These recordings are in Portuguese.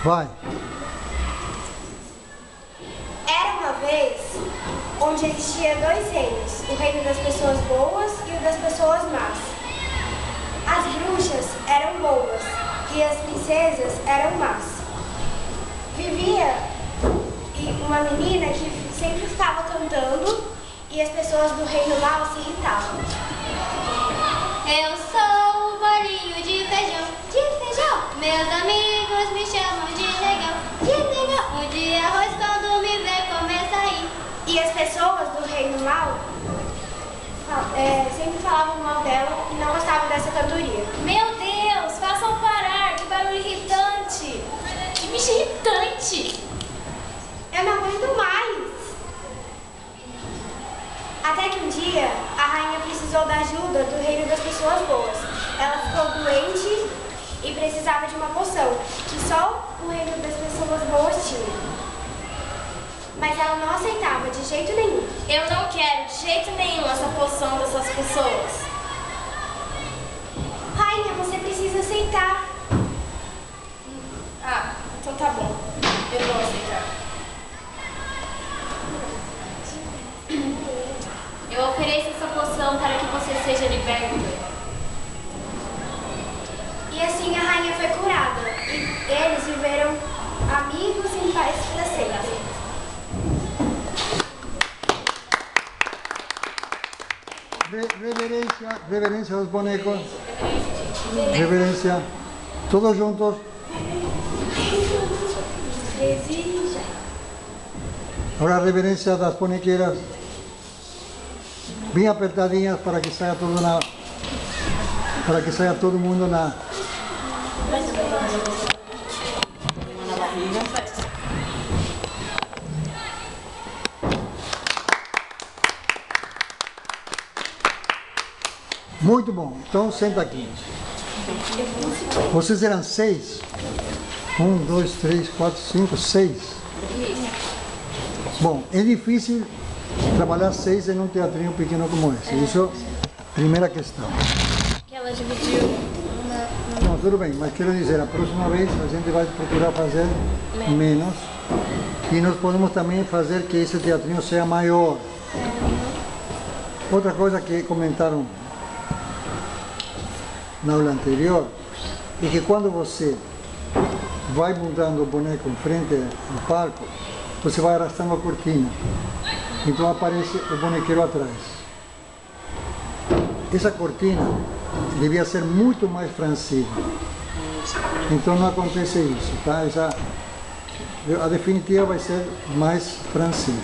Vai. Era uma vez onde existia dois reinos, o reino das pessoas boas e o das pessoas más. As bruxas eram boas e as princesas eram más. Vivia uma menina que sempre ficava cantando e as pessoas do reino mau se irritavam. Eu sou o bolinho de feijão, meus amigos me chamam de negão, um dia arroz quando me vê começa a rir. E as pessoas do reino mau sempre falavam mal dela e não gostavam dessa cantoria. Meu Deus, façam parar, que barulho irritante! Que bicho irritante! Eu não aguento mais! Até que um dia, a rainha precisou da ajuda do reino das pessoas boas. Ela ficou doente e precisava de uma poção, que só o reino das pessoas boas tinha. Mas ela não aceitava de jeito nenhum. Eu não quero de jeito nenhum essa poção dessas pessoas. Rainha, você precisa aceitar. Ah, então tá bom. Eu vou aceitar. Eu ofereço essa poção para que você seja liberto. E assim a rainha foi curada. E eles viveram amigos em paz para sempre. Reverencia a los bonecos. Reverencia. Todos juntos. Ahora reverencia a las bonequeras. Bien apertadinhas para que salga todo mundo na. Muito bom. Então senta aqui. Vocês eram 6? 1, 2, 3, 4, 5, 6. Bom, é difícil trabalhar 6 em um teatrinho pequeno como esse. Isso, primeira questão. Que ela dividiu Não, tudo bem, mas quero dizer, a próxima vez a gente vai procurar fazer menos. E nós podemos também fazer que esse teatrinho seja maior. Outra coisa que comentaram na aula anterior é que quando você vai montando o boneco em frente ao palco, você vai arrastando a cortina. Então aparece o bonequeiro atrás. Essa cortina devia ser muito mais franzida. Então não acontece isso, tá? A definitiva vai ser mais franzida.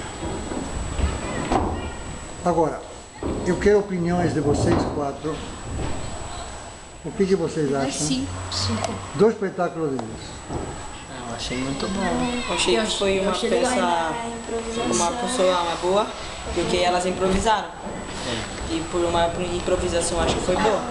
Agora, eu quero opiniões de vocês 4. O que vocês acham? 5. Do espetáculo deles. Eu achei muito bom. Achei que foi uma peça, uma pessoa boa, porque elas improvisaram. E por uma improvisação acho que foi boa.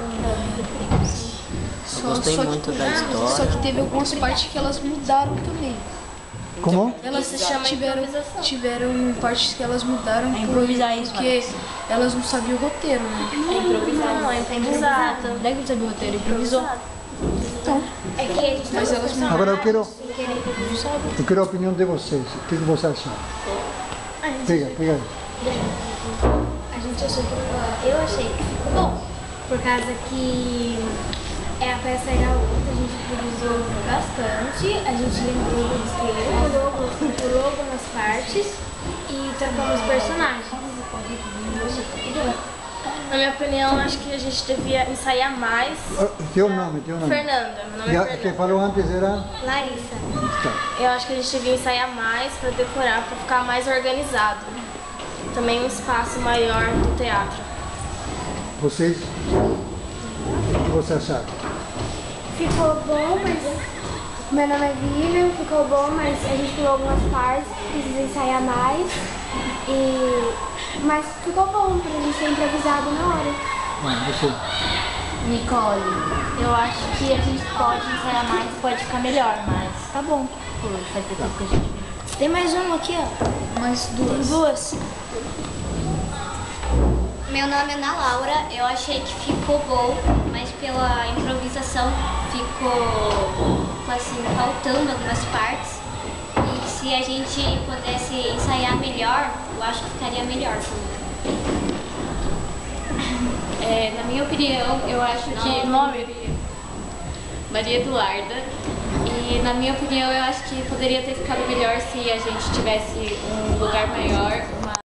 Eu gostei muito da história. Só que teve algumas partes que elas mudaram também. Como? Elas tiveram partes que elas mudaram improvisar isso, porque elas não sabiam o roteiro, né? Não, é improvisado. Não é que não sabia o roteiro, improvisou. Então, É que a gente mas elas mudaram. Agora eu quero a opinião de vocês. O que você achou? Pega aí. A gente achou que eu achei que ficou bom, por causa que a peça era outra, a gente improvisou bastante, a gente lembrou do roteiro, pulou algumas partes e trocamos personagens. Na minha opinião, acho que a gente devia ensaiar mais. Teu nome. Fernanda, meu nome E é a Fernanda. que falou antes era? Larissa. Tá. Eu acho que a gente devia ensaiar mais para decorar, para ficar mais organizado. Também um espaço maior do teatro. Vocês? O que você acharam? ficou bom, mas... Meu nome é Vivian, ficou bom, mas a gente pulou algumas partes, precisa ensaiar mais. Mas ficou bom pra gente ter improvisado na hora. Você. Nicole, eu acho que a gente pode ensaiar mais, pode ficar melhor, mas tá bom por fazer tudo que a gente fez. Tem mais uma aqui, ó. Mais duas. Duas. Meu nome é Ana Laura, eu achei que ficou bom, mas pela improvisação ficou tipo assim, faltando algumas partes. E se a gente pudesse ensaiar melhor, eu acho que ficaria melhor também. Na minha opinião, eu acho que... Maria Eduarda. E na minha opinião, eu acho que poderia ter ficado melhor se a gente tivesse um lugar maior,